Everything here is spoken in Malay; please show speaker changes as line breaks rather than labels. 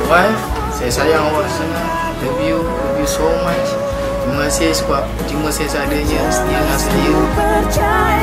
wife, saya sayang awak sangat. Love you so much. Terima kasih sebab cuma saya seadanya setia dengan saya.